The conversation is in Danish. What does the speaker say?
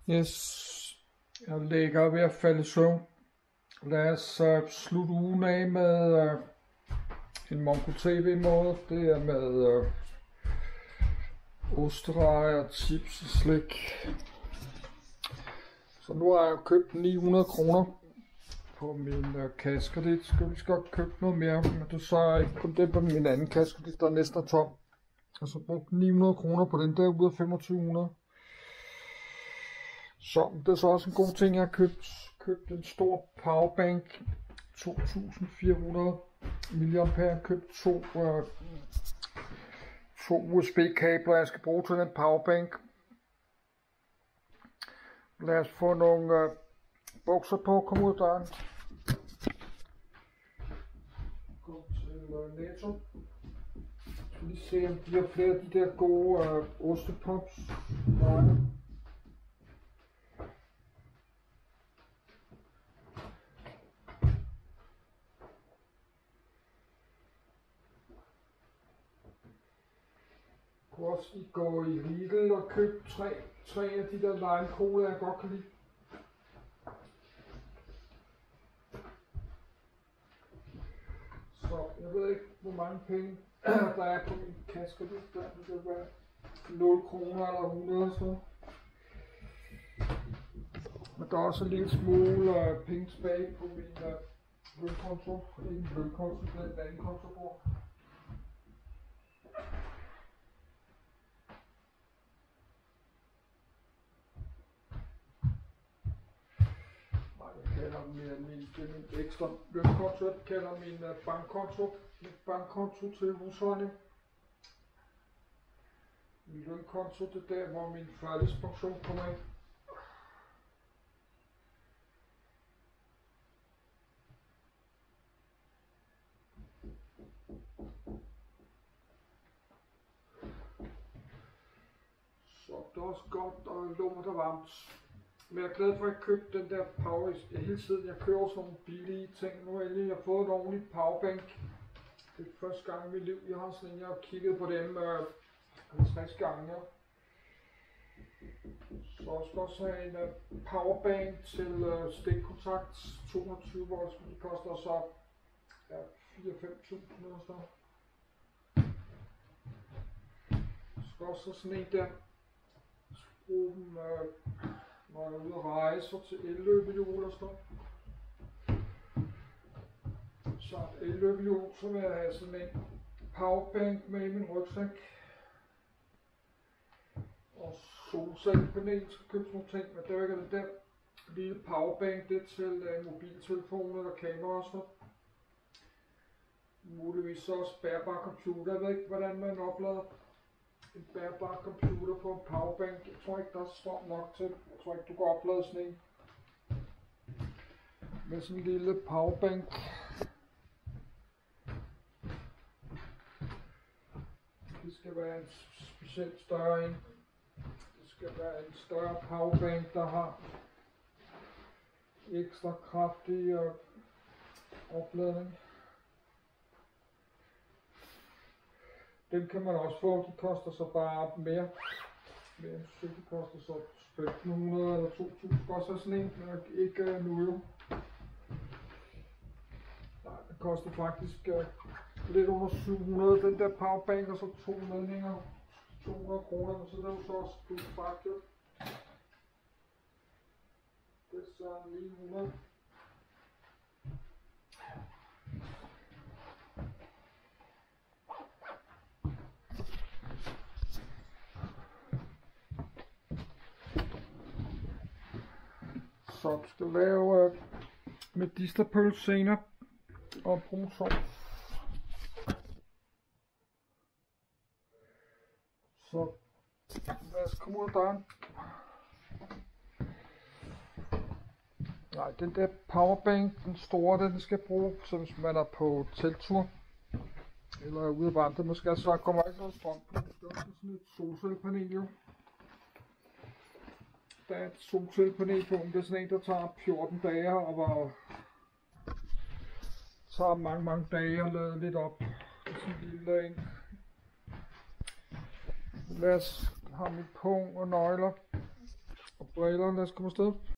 Yes, jeg ligger ved at falde i søvn. Lad os slutte ugen af med en Mongo TV-måde. Det er med osterejer, chips og slik. Så nu har jeg købt 900 kroner på min kassekredit. Skal vi godt købe noget mere, men det så er ikke kun det på min anden kassekredit, der næsten er tom. Og så brugt 900 kroner på den der ud af 2500. Så det er så også en god ting, jeg har købt en stor powerbank, 2400 mAh, købt to USB-kabler, jeg skal bruge til den powerbank. Lad os få nogle bukser på, kom ud af døren. Gå til Netto. Jeg skal lige se, om de har flere af de der gode ostepops. Jeg kunne også lige gå i Lidl og købe tre af de der lime cola, jeg godt kan lide. Så jeg ved ikke, hvor mange penge der er på min kassekredit. Der det kan være 0 kroner eller 100 så. Men der er også en lille smule penge tilbage på min lønkonto. Ikke en lønkonto, det er en anden kontobord. Det er min ekstra lønkonto, jeg kalder min bankkonto til husholdning. Min lønkonto, det er der, hvor min førtidspension kommer ind. Så det er også godt og lummert og varmt. Men jeg er glad for, at jeg købte den der power hele tiden. Jeg køber sådan nogle billige ting. Nu har jeg lige fået en ordentlig powerbank. Det er første gang i mit liv, jeg har sådan en. Jeg har kigget på dem 50 gange. Så jeg skal også have en powerbank til stikkontakt 220 volts. Det koster så 4-5.000 eller så. Jeg skal også have sådan en der. Jeg skal bruge dem når jeg er ude at rejse til elløbehjul og sådan. Så et elløbehjul, så vil jeg have sådan en powerbank med i min rygsæk. Og solcellepanel, skal købe sådan nogle ting, men det er ikke den der lille powerbank, det er til mobiltelefon eller kamera og sådan. Muligvis også bærbar computer. Jeg ved ikke, hvordan man oplader en bærbar computer på en powerbank. Jeg tror ikke, der er strøm nok til. Jeg tror ikke, du kan oplade sådan en med sådan en lille powerbank. Det skal være en specielt større en. Det skal være en større powerbank, der har ekstra kraftig opladning. Den kan man også få, de koster så bare mere. Men det koster så 1500 eller 2000, koster sådan en, men ikke nu jo. Nej, det koster faktisk lidt under 700, den der powerbank, og så 2 ledninger, 200 kroner, så det er jo så også plus fragt. Det er så 900. Så du skal lave medisterpølse senere og brun sovs. Så lad os komme ud af døren. Nej, den der powerbank, den store, den skal bruge, så hvis man er på telttur eller ude at vandre, måske så kommer ikke noget strøm på. Det er også sådan et solcellepanel jo. Der er et solcellepanel på, det er sådan en, der tager 14 dage og var tager mange dage at lade lidt op. Det er sådan en lille en. Lad os have mit pung og nøgler og Briller, lad os komme afsted.